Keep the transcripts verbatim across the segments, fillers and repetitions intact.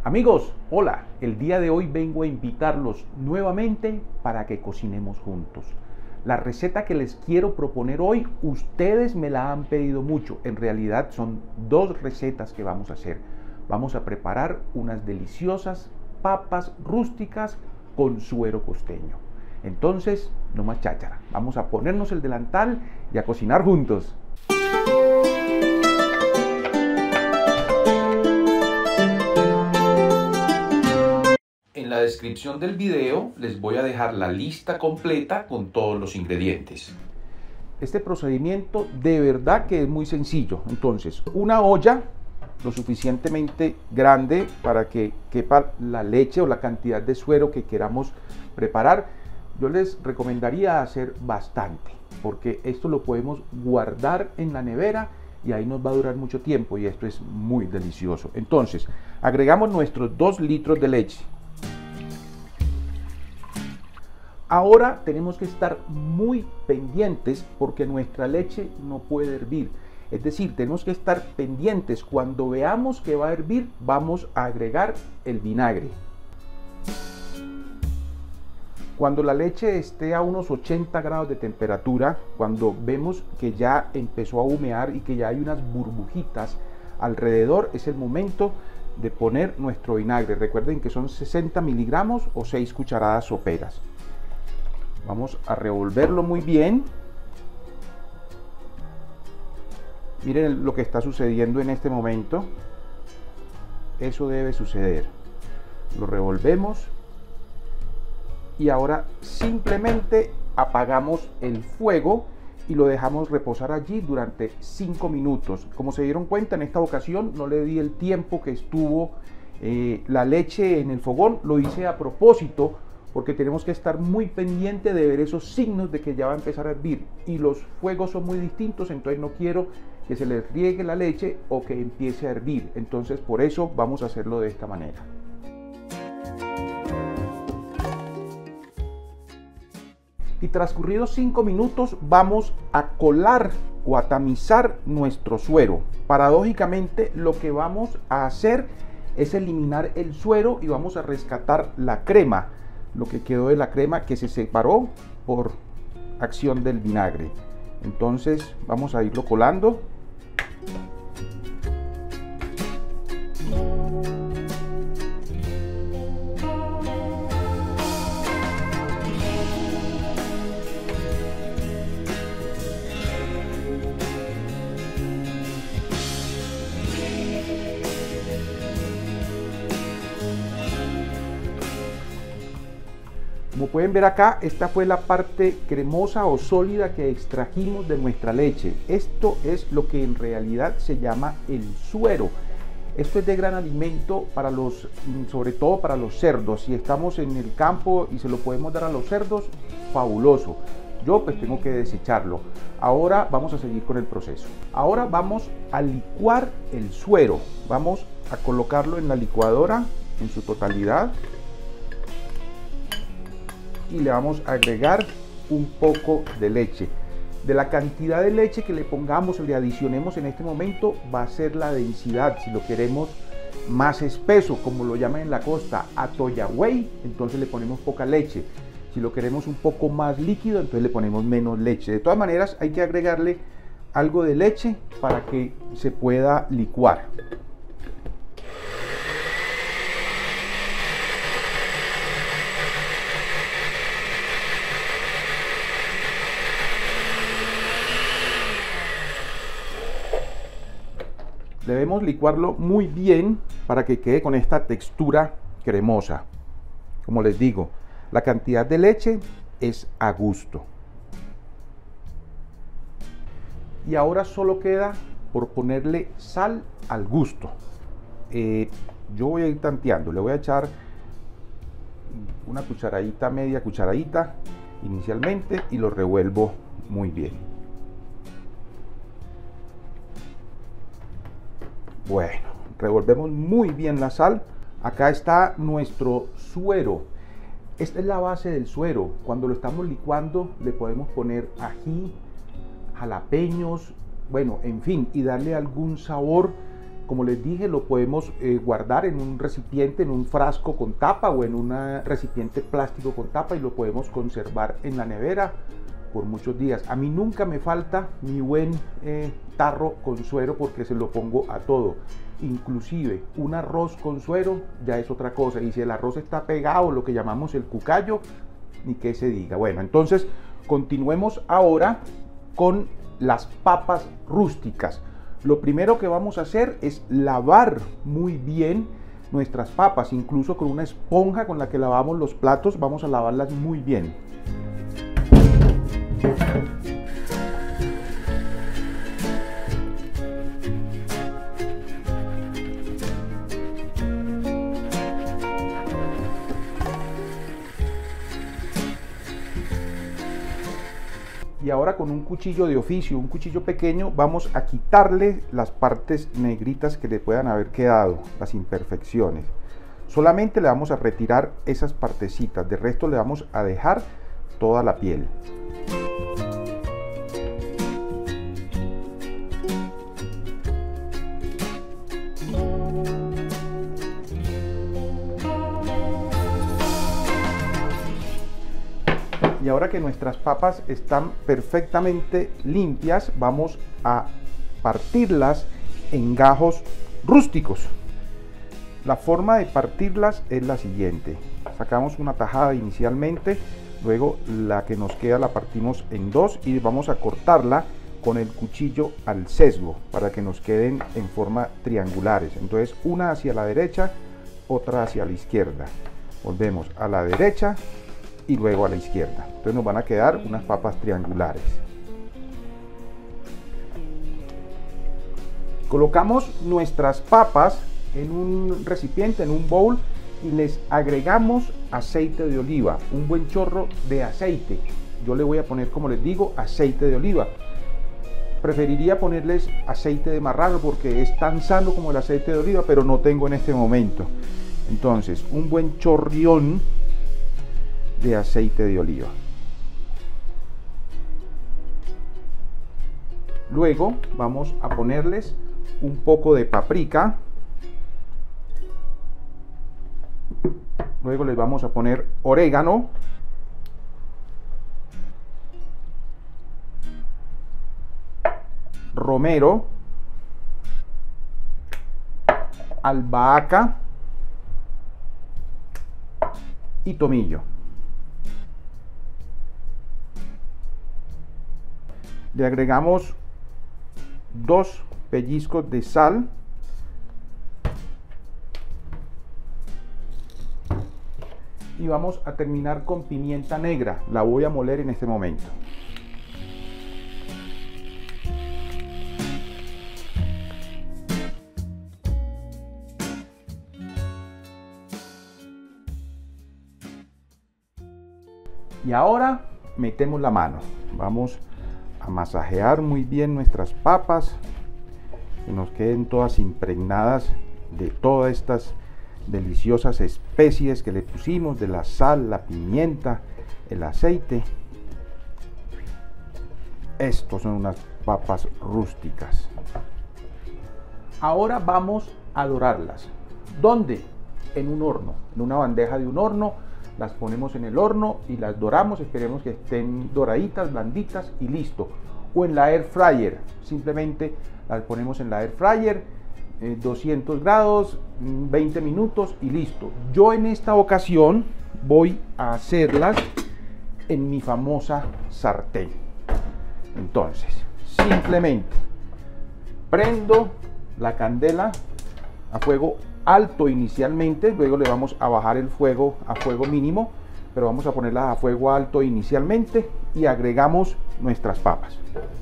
Amigos, hola, el día de hoy vengo a invitarlos nuevamente para que cocinemos juntos. La receta que les quiero proponer hoy, ustedes me la han pedido mucho. En realidad son dos recetas que vamos a hacer. Vamos a preparar unas deliciosas papas rústicas con suero costeño. Entonces, no más cháchara, vamos a ponernos el delantal y a cocinar juntos. En la descripción del video les voy a dejar la lista completa con todos los ingredientes. Este procedimiento de verdad que es muy sencillo. Entonces, una olla lo suficientemente grande para que quepa la leche o la cantidad de suero que queramos preparar. Yo les recomendaría hacer bastante, porque esto lo podemos guardar en la nevera y ahí nos va a durar mucho tiempo y esto es muy delicioso. Entonces, agregamos nuestros dos litros de leche. Ahora tenemos que estar muy pendientes porque nuestra leche no puede hervir. Es decir, tenemos que estar pendientes. Cuando veamos que va a hervir, vamos a agregar el vinagre. Cuando la leche esté a unos ochenta grados de temperatura, cuando vemos que ya empezó a humear y que ya hay unas burbujitas alrededor, es el momento de poner nuestro vinagre. Recuerden que son sesenta miligramos o seis cucharadas soperas. Vamos a revolverlo muy bien. Miren lo que está sucediendo en este momento. Eso debe suceder. Lo revolvemos. Y ahora simplemente apagamos el fuego y lo dejamos reposar allí durante cinco minutos. Como se dieron cuenta, en esta ocasión no le di el tiempo que estuvo eh, la leche en el fogón. Lo hice a propósito, porque tenemos que estar muy pendiente de ver esos signos de que ya va a empezar a hervir, y los fuegos son muy distintos, entonces no quiero que se les riegue la leche o que empiece a hervir. Entonces por eso vamos a hacerlo de esta manera. Y transcurridos cinco minutos vamos a colar o a tamizar nuestro suero. Paradójicamente, lo que vamos a hacer es eliminar el suero y vamos a rescatar la crema, lo que quedó de la crema que se separó por acción del vinagre. Entonces vamos a irlo colando. Como pueden ver acá, esta fue la parte cremosa o sólida que extrajimos de nuestra leche. Esto es lo que en realidad se llama el suero. Esto es de gran alimento para los, sobre todo para los cerdos. Si estamos en el campo y se lo podemos dar a los cerdos, fabuloso. Yo pues tengo que desecharlo. Ahora vamos a seguir con el proceso. Ahora vamos a licuar el suero. Vamos a colocarlo en la licuadora en su totalidad. Y le vamos a agregar un poco de leche. De la cantidad de leche que le pongamos, le adicionemos en este momento, va a ser la densidad. Si lo queremos más espeso, como lo llaman en la costa, atoyagüey, entonces le ponemos poca leche. Si lo queremos un poco más líquido, entonces le ponemos menos leche. De todas maneras, hay que agregarle algo de leche para que se pueda licuar. Debemos licuarlo muy bien para que quede con esta textura cremosa. Como les digo, la cantidad de leche es a gusto. Y ahora solo queda por ponerle sal al gusto. Eh, yo voy a ir tanteando, le voy a echar una cucharadita, media cucharadita inicialmente, y lo revuelvo muy bien. Bueno, revolvemos muy bien la sal. Acá está nuestro suero. Esta es la base del suero. Cuando lo estamos licuando le podemos poner ají, jalapeños, bueno, en fin, y darle algún sabor como les dije, lo podemos eh, guardar en un recipiente, en un frasco con tapa o en un recipiente plástico con tapa y lo podemos conservar en la nevera por muchos días. A mí nunca me falta mi buen eh, tarro con suero porque se lo pongo a todo. Inclusive un arroz con suero ya es otra cosa, y si el arroz está pegado, lo que llamamos el cucayo, ni que se diga. Bueno, entonces continuemos ahora con las papas rústicas. Lo primero que vamos a hacer es lavar muy bien nuestras papas, incluso con una esponja con la que lavamos los platos, vamos a lavarlas muy bien. Y ahora con un cuchillo de oficio, un cuchillo pequeño, vamos a quitarle las partes negritas que le puedan haber quedado, las imperfecciones. Solamente le vamos a retirar esas partecitas, de resto le vamos a dejar toda la piel. Y ahora que nuestras papas están perfectamente limpias, vamos a partirlas en gajos rústicos. La forma de partirlas es la siguiente: sacamos una tajada inicialmente, luego la que nos queda la partimos en dos y vamos a cortarla con el cuchillo al sesgo para que nos queden en forma triangulares. Entonces, una hacia la derecha, otra hacia la izquierda. Volvemos a la derecha y luego a la izquierda. Entonces nos van a quedar unas papas triangulares. Colocamos nuestras papas en un recipiente, en un bowl, y les agregamos aceite de oliva, un buen chorro de aceite. Yo le voy a poner, como les digo, aceite de oliva. Preferiría ponerles aceite de marrano porque es tan sano como el aceite de oliva, pero no tengo en este momento. Entonces, un buen chorrión de aceite de oliva. Luego vamos a ponerles un poco de paprika. Luego les vamos a poner orégano. Romero. Albahaca. Y tomillo. Le agregamos dos pellizcos de sal y vamos a terminar con pimienta negra. La voy a moler en este momento. Y ahora metemos la mano. Vamos a masajear muy bien nuestras papas, que nos queden todas impregnadas de todas estas deliciosas especies que le pusimos, de la sal, la pimienta, el aceite. Estos son unas papas rústicas. Ahora vamos a dorarlas. ¿Dónde? En un horno, en una bandeja de un horno. Las ponemos en el horno y las doramos, esperemos que estén doraditas, blanditas y listo. O en la air fryer, simplemente las ponemos en la air fryer, eh, doscientos grados, veinte minutos y listo. Yo en esta ocasión voy a hacerlas en mi famosa sartén. Entonces, simplemente prendo la candela a fuego alto inicialmente, luego le vamos a bajar el fuego a fuego mínimo, pero vamos a ponerlas a fuego alto inicialmente y agregamos nuestras papas.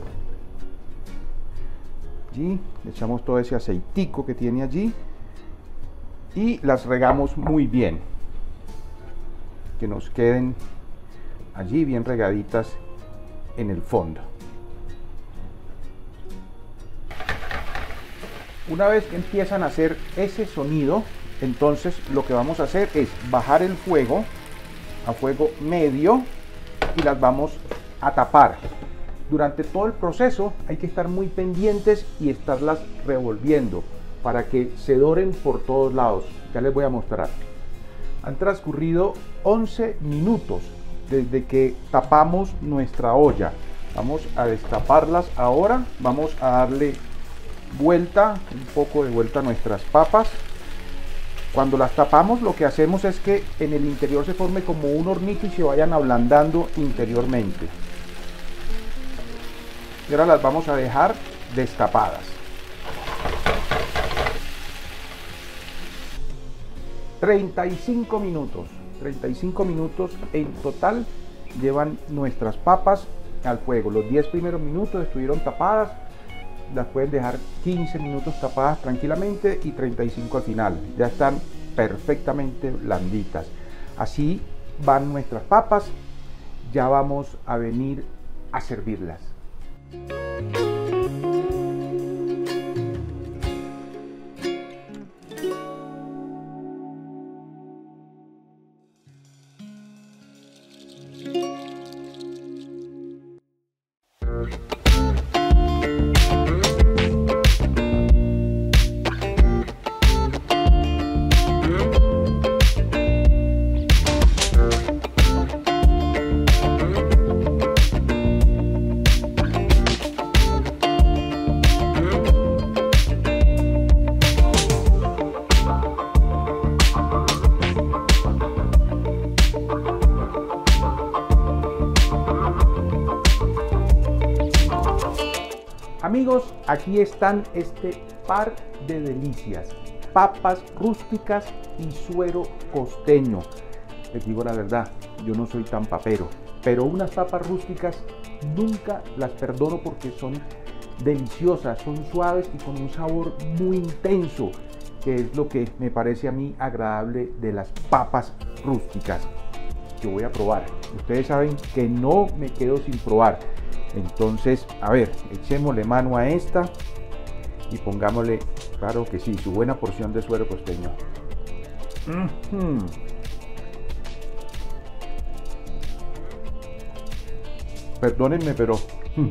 Allí le echamos todo ese aceitico que tiene allí y las regamos muy bien, que nos queden allí bien regaditas en el fondo. Una vez que empiezan a hacer ese sonido, entonces lo que vamos a hacer es bajar el fuego a fuego medio y las vamos a tapar. Durante todo el proceso hay que estar muy pendientes y estarlas revolviendo para que se doren por todos lados. Ya les voy a mostrar. Han transcurrido once minutos desde que tapamos nuestra olla. Vamos a destaparlas ahora. Vamos a darle vuelta, un poco de vuelta a nuestras papas. Cuando las tapamos, lo que hacemos es que en el interior se forme como un hornito y se vayan ablandando interiormente. Y ahora las vamos a dejar destapadas. treinta y cinco minutos. treinta y cinco minutos en total llevan nuestras papas al fuego. Los diez primeros minutos estuvieron tapadas. Las pueden dejar quince minutos tapadas tranquilamente y treinta y cinco al final. Ya están perfectamente blanditas. Así van nuestras papas. Ya vamos a venir a servirlas. Amigos, aquí están este par de delicias, papas rústicas y suero costeño. Les digo la verdad, yo no soy tan papero, pero unas papas rústicas nunca las perdono porque son deliciosas, son suaves y con un sabor muy intenso, que es lo que me parece a mí agradable de las papas rústicas. Yo voy a probar, ustedes saben que no me quedo sin probar. Entonces, a ver, echémosle mano a esta y pongámosle, claro que sí, su buena porción de suero costeño. Mm-hmm. Perdónenme, pero mm,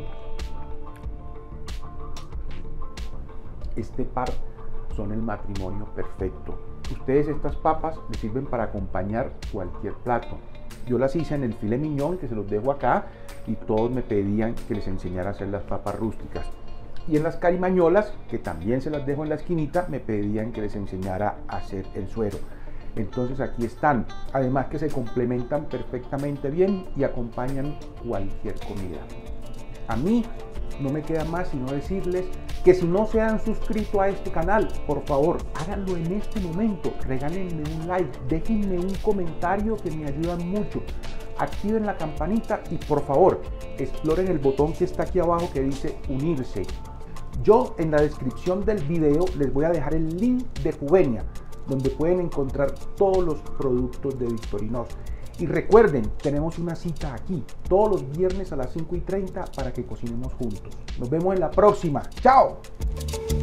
este par son el matrimonio perfecto. Ustedes estas papas les sirven para acompañar cualquier plato. Yo las hice en el filet mignon, que se los dejo acá, y todos me pedían que les enseñara a hacer las papas rústicas. Y en las carimañolas, que también se las dejo en la esquinita, me pedían que les enseñara a hacer el suero. Entonces aquí están, además que se complementan perfectamente bien y acompañan cualquier comida. A mí no me queda más sino decirles que si no se han suscrito a este canal, por favor, háganlo en este momento, regálenme un like, déjenme un comentario que me ayudan mucho, activen la campanita y por favor, exploren el botón que está aquí abajo que dice unirse. Yo en la descripción del video les voy a dejar el link de Juvenia, donde pueden encontrar todos los productos de Victorinox. Y recuerden, tenemos una cita aquí todos los viernes a las cinco y treinta para que cocinemos juntos. Nos vemos en la próxima. ¡Chao!